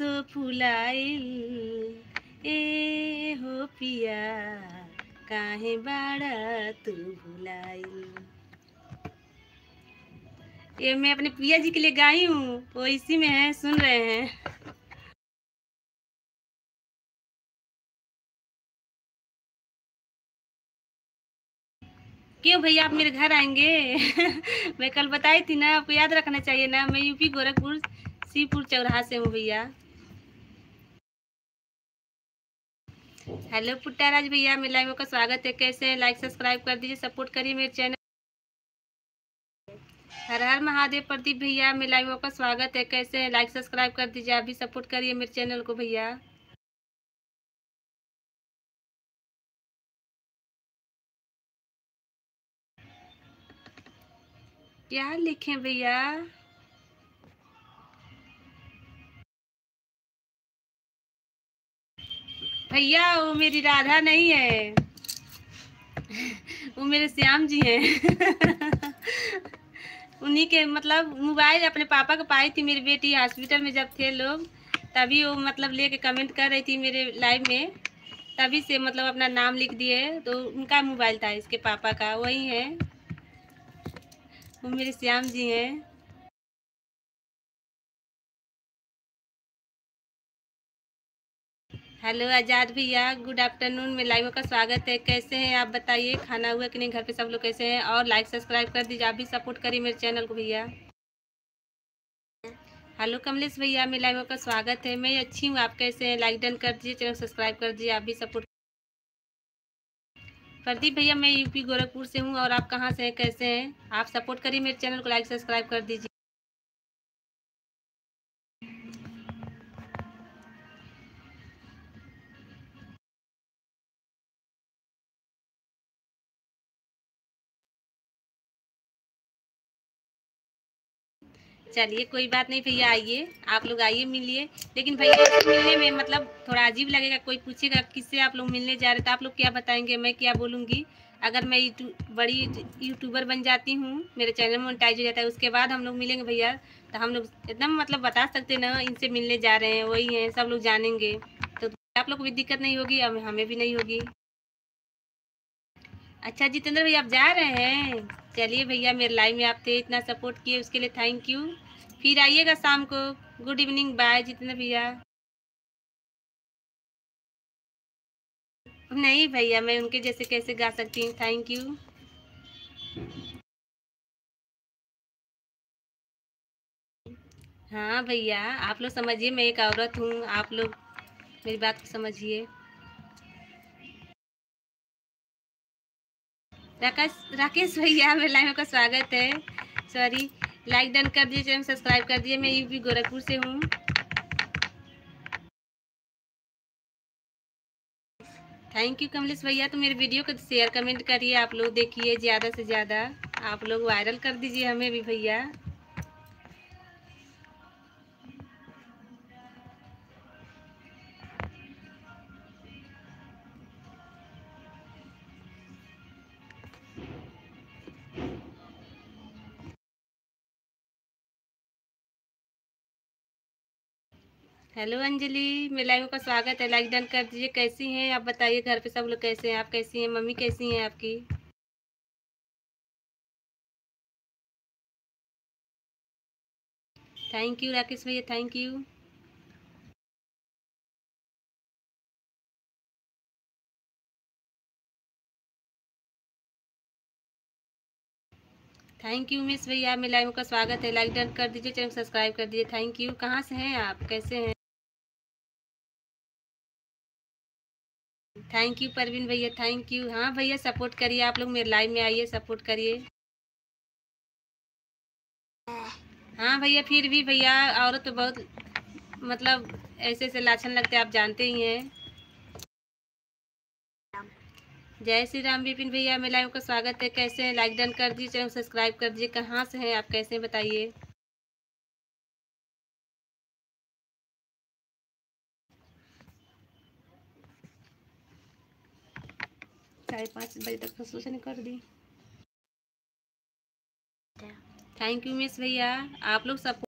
सो फुलाइल ए हो पिया काहे बाड़ा तू भुलाइल। ये मैं अपने पिया जी के लिए गाई हूँ, वो इसी में है, सुन रहे हैं। क्यों भैया आप मेरे घर आएंगे? मैं कल बताई थी ना, आपको याद रखना चाहिए ना। मैं यूपी गोरखपुर सीपुर चौराहा से हूँ भैया। हेलो पुट्टाराज भैया, मेरे लाइव का स्वागत है। कैसे हैं? लाइक सब्सक्राइब कर दीजिए, सपोर्ट करिए मेरे चैनल। हर हर महादेव प्रदीप भैया, मेरे लाइव का स्वागत है। कैसे हैं? लाइक सब्सक्राइब कर दीजिए, आप भी सपोर्ट करिए मेरे चैनल को भैया। क्या लिखें भैया? भैया वो मेरी राधा नहीं है, वो मेरे श्याम जी हैं। उन्हीं के मतलब मोबाइल अपने पापा को पाई थी मेरी बेटी हॉस्पिटल में जब थे लोग, तभी वो मतलब लेके कमेंट कर रही थी मेरे लाइव में, तभी से मतलब अपना नाम लिख दिए। तो उनका मोबाइल था, इसके पापा का, वही है, वो मेरे श्याम जी हैं। हेलो आजाद भैया, गुड आफ्टरनून, में लाइव का स्वागत है। कैसे हैं आप बताइए? खाना हुआ कि नहीं? घर पे सब लोग कैसे हैं? और लाइक सब्सक्राइब कर दीजिए, आप भी सपोर्ट करिए मेरे चैनल को भैया। हेलो कमलेश भैया, मेरे लाइव का स्वागत है। मैं अच्छी हूँ, आप कैसे हैं? लाइक डन कर दीजिए, चैनल सब्सक्राइब कर दीजिए, आप भी सपोर्ट। प्रदीप भैया मैं यूपी गोरखपुर से हूँ, और आप कहाँ से हैं? कैसे हैं? आप सपोर्ट करिए मेरे चैनल को, लाइक सब्सक्राइब कर दीजिए। चलिए कोई बात नहीं भैया, आइए आप लोग, आइए मिलिए। लेकिन भैया इससे मिलने में मतलब थोड़ा अजीब लगेगा। कोई पूछेगा किससे आप लोग मिलने जा रहे हैं, तो आप लोग क्या बताएंगे, मैं क्या बोलूँगी? अगर मैं बड़ी यूट्यूबर बन जाती हूँ, मेरे चैनल मोनेटाइज हो जाता है, उसके बाद हम लोग मिलेंगे भैया, तो हम लोग एकदम मतलब बता सकते ना इनसे मिलने जा रहे हैं, वही हैं, सब लोग जानेंगे। तो आप लोग को भी दिक्कत नहीं होगी, अब हमें भी नहीं होगी। अच्छा जितेंद्र भैया आप जा रहे हैं? चलिए भैया, मेरे लाइव में आप थे, इतना सपोर्ट किए उसके लिए थैंक यू। फिर आइएगा शाम को। गुड इवनिंग, बाय जितेंद्र भैया। नहीं भैया, मैं उनके जैसे कैसे गा सकती हूँ, थैंक यू। हाँ भैया, आप लोग समझिए, मैं एक औरत हूँ, आप लोग मेरी बात को समझिए। राकेश राकेश भैया, मेरे लाइव का स्वागत है। सॉरी, लाइक डन कर दीजिए, चैनल सब्सक्राइब कर दीजिए। मैं यूपी गोरखपुर से हूँ। थैंक यू कमलेश भैया। तो मेरे वीडियो को शेयर कमेंट करिए, आप लोग देखिए ज़्यादा से ज़्यादा, आप लोग वायरल कर दीजिए हमें भी भैया। हेलो अंजलि, मेरे लाइव का स्वागत है, लाइक डन कर दीजिए। कैसी हैं आप बताइए? घर पे सब लोग कैसे हैं? आप कैसी हैं? मम्मी कैसी हैं आपकी? थैंक यू राकेश भैया, thank you. Thank you miss भैया, मेरे लाइव का स्वागत है, लाइक डन कर दीजिए, चैनल सब्सक्राइब कर दीजिए। Thank you. कहाँ से हैं आप? कैसे हैं? थैंक यू परवीन भैया, थैंक यू। हाँ भैया सपोर्ट करिए, आप लोग मेरे लाइव में आइए, सपोर्ट करिए। हाँ भैया, फिर भी भैया औरत तो बहुत मतलब ऐसे ऐसे लाछन लगते हैं, आप जानते ही हैं। जय श्री राम विपिन भैया, मेरे लाइव का स्वागत है। कैसे हैं? लाइक डन कर दीजिए, चैनल सब्सक्राइब कर दीजिए। कहाँ से हैं आप? कैसे हैं बताइए? साढ़े 5 बजे तक तो सोचने कर दी। थैंक यू मिस भैया, आप लोग सब